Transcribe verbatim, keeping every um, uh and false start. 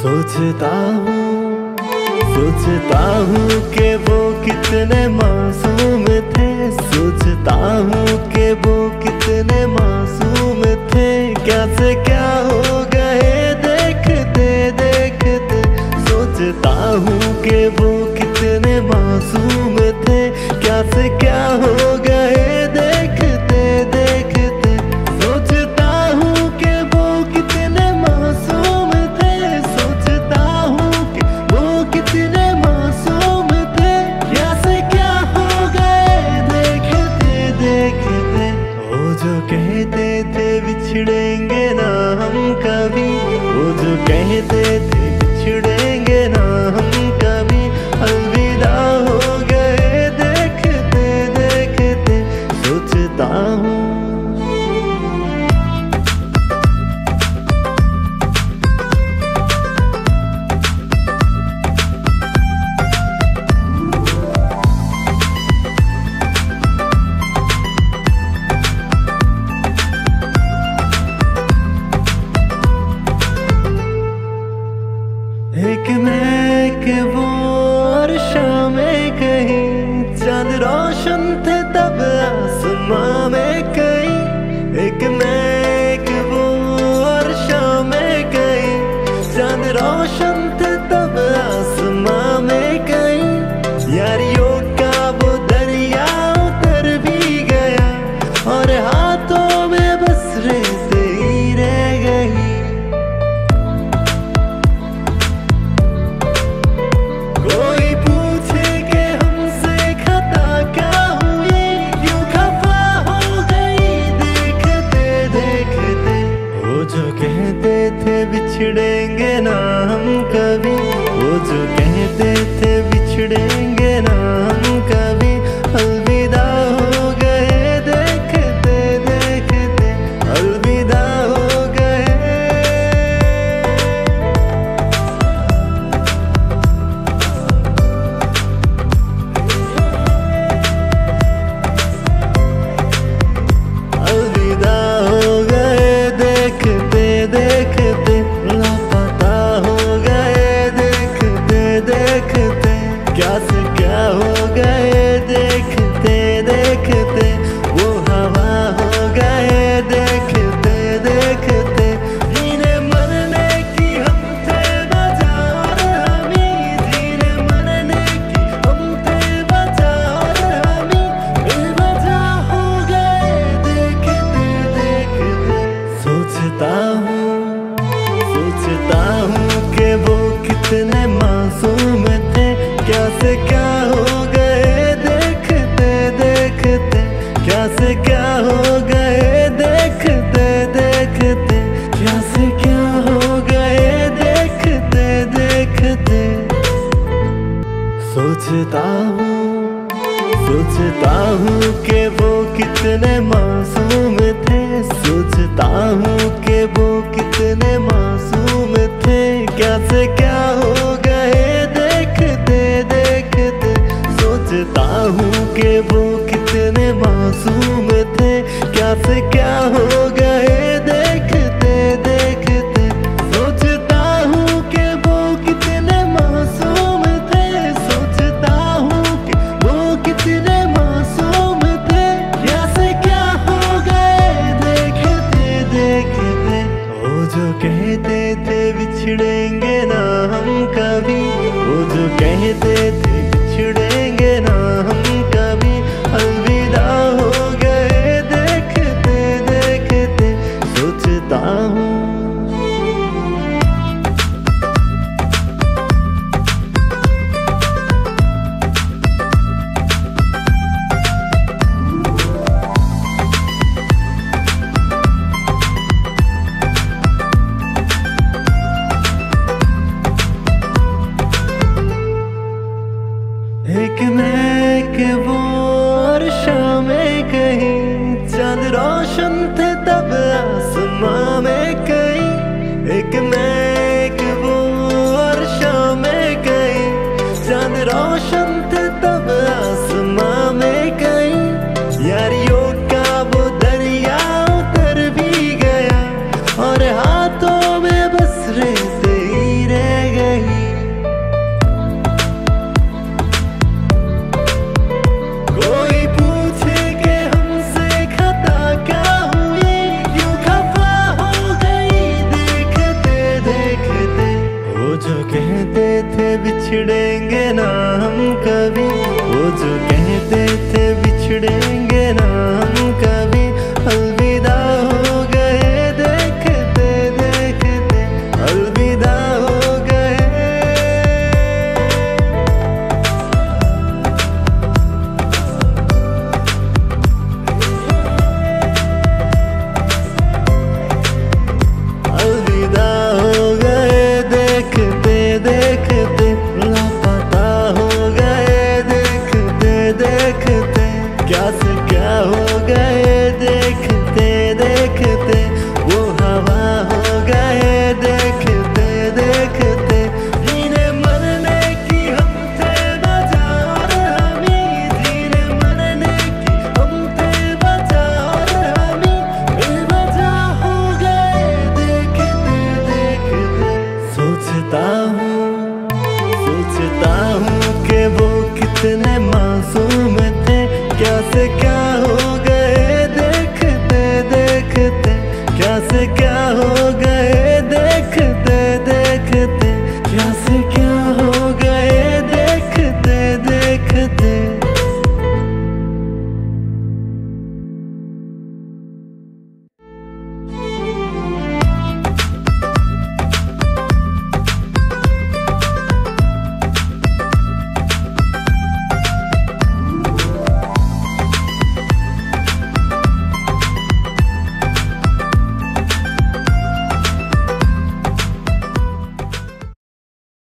सोचता हूँ सोचता हूँ कि वो कितने मासूम थे, सोचता हूँ कि वो कितने मासूम थे। क्या से क्या हो गए देखते देखते, सोचता हूँ कि वो कितने मासूम थे। क्या से क्या हो गए देखते देखते, सोचता हूँ कि वो कितने मासूम थे, सोचता हूँ कि वो कितने मासूम थे। क्या से क्या हो गए देखते देखते, वो जो कहते थे बिछड़ेंगे ना हम कभी, वो जो कहते थे बिछड़ेंगे ना हम कभी, अलविदा हो गए देखते देखते। सोचता हूँ एक मैं के वो और शाम कहीं, चांद रोशन थे तब आसमां में कहीं। एक मैं के वो और शाम कहीं, चांद रोशन थे तब आसमां में कहीं। यारियों का वो दरिया उतर भी गया, और हाथों में बस रेत ही रह गई। कोई पूछे कि हमसे खता क्या हुई, क्यों खफा हो गई देखते देखते। वो जो कहते थे बिछड़ेंगे ना हम कभी, वो जो कहते थे बिछड़ेंगे ना हम कभी, अलविदा हो गए देखते देखते, अलविदा हो गए। अलविदा हो गए देखते देखते, लापता हो गए देखते देखते। क्या से क्या हो गए देखते देखते, वो हवा हो गए देखते देखते। जीने मरने की हम थे बचा और हमी, जीने मरने की हम थे बचा और हमी, बेवजह हो गए देखते देखते। सोचता हूँ सोचता हूँ कि वो कितने मासूम थे। क्या से क्या हो गए देखते देखते, क्या से क्या हो गए देखते देखते, क्या से क्या हो गए देखते देखते। सोचता हूँ सोचता हूँ कि वो कितने मासूम थे, सोचता हूँ कि वो कितने मासूम थे। क्या से क्या हो गए देखते देखते, सोचता हूँ कि वो कितने मासूम थे। क्या से क्या हो गए देखते देखते, सोचता हूँ कि वो कितने मासूम थे, सोचता हूँ कि वो कितने मासूम थे। क्या से क्या हो गए देखते देखते, वो जो कहते थे बिछड़ेंगे ना हम कभी, वो जो कहते थे बिछड़ेंगे ना हम कभी, अलविदा हो गए देखते देखते। सोचता हूँ बिछड़ेंगे ना हम कभी, वो जो कहते थे बिछड़ेंगे ना हम कभी, अलविदा हो गए देखते देखते, अलविदा हो गए। अलविदा हो गए देखते देखते, लापता हो गए देखते देखते, क्या से क्या हो गए देखते देखते, वो हवा हो गए देखते देखते। जीने मरने की हम थे बचा और हमी, जीने मरने की हम थे बचा और हमी, बेवजह हो गए देखते देखते। सोचता हूँ सोचता हूँ कि वो कितने मासूम